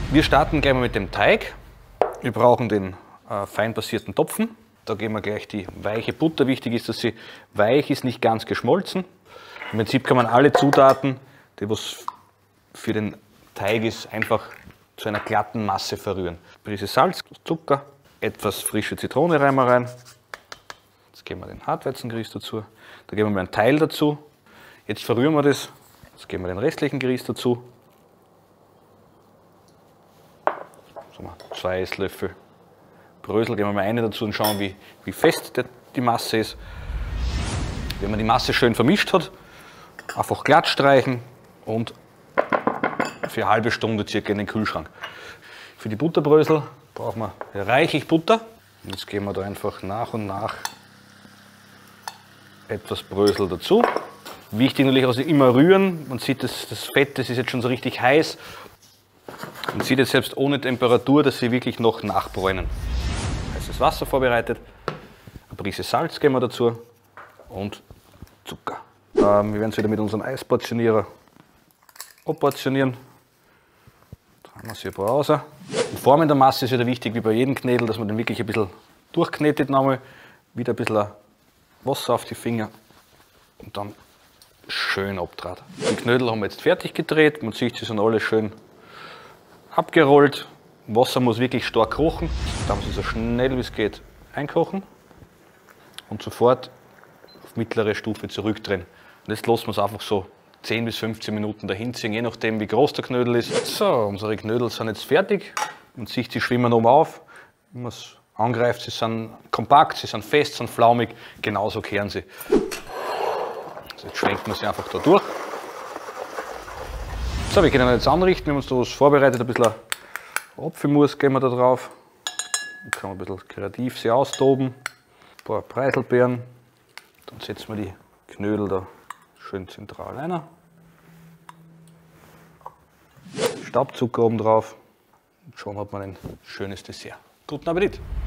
Wir starten gleich mal mit dem Teig. Wir brauchen den fein passierten Topfen. Da geben wir gleich die weiche Butter. Wichtig ist, dass sie weich ist, nicht ganz geschmolzen. Im Prinzip kann man alle Zutaten, die was für den Teig ist, einfach zu einer glatten Masse verrühren. Prise Salz, Zucker, etwas frische Zitrone rein wir rein. Jetzt geben wir den Hartweizengrieß dazu. Da geben wir einen Teil dazu. Jetzt verrühren wir das. Jetzt geben wir den restlichen Grieß dazu. 2 Esslöffel Brösel, geben wir mal eine dazu und schauen, wie fest die Masse ist. Wenn man die Masse schön vermischt hat, einfach glatt streichen und für eine halbe Stunde circa in den Kühlschrank. Für die Butterbrösel brauchen wir reichlich Butter. Und jetzt geben wir da einfach nach und nach etwas Brösel dazu. Wichtig natürlich also immer rühren. Man sieht, das Fett, das ist jetzt schon so richtig heiß. Man sieht jetzt selbst ohne Temperatur, dass sie wirklich noch nachbräunen. Heißes Wasser vorbereitet, eine Prise Salz geben wir dazu und Zucker. Wir werden es wieder mit unserem Eisportionierer abportionieren. Drehen wir es hier raus. Die Form in der Masse ist wieder wichtig, wie bei jedem Knädel, dass man den wirklich ein bisschen durchknetet nochmal. Wieder ein bisschen Wasser auf die Finger und dann schön abdreht. Die Knödel haben wir jetzt fertig gedreht. Man sieht, sie sind alle schön abgerollt. Wasser muss wirklich stark kochen. Dann muss es so schnell wie es geht einkochen und sofort auf mittlere Stufe zurückdrehen. Und jetzt lassen wir es einfach so 10 bis 15 Minuten dahin ziehen, je nachdem wie groß der Knödel ist. So, unsere Knödel sind jetzt fertig. Man sieht, sie schwimmen oben auf. Wenn man es angreift, sie sind kompakt, sie sind fest, sind flaumig. Genauso kehren sie. Also jetzt schwenken wir sie einfach da durch. So, wir können jetzt anrichten. Wir haben uns da was vorbereitet, ein bisschen Apfelmus geben wir da drauf. Dann kann man ein bisschen kreativ sie austoben. Ein paar Preiselbeeren. Dann setzen wir die Knödel da schön zentral rein. Staubzucker oben drauf. Und schon hat man ein schönes Dessert. Guten Appetit!